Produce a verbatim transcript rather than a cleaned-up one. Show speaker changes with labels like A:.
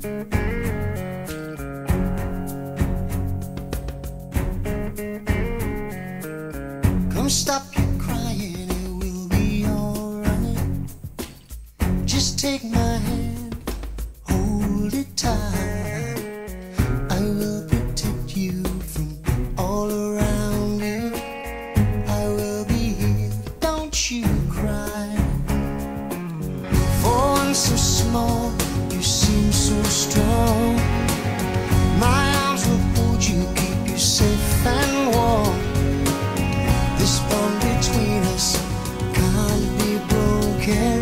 A: Come stop your crying, it will be alright. Just take my hand, hold it tight. I will protect you from all around you. I will be here, don't you cry. For one so small, you seem so strong. My arms will hold you, keep you safe and warm. This bond between us can't be broken.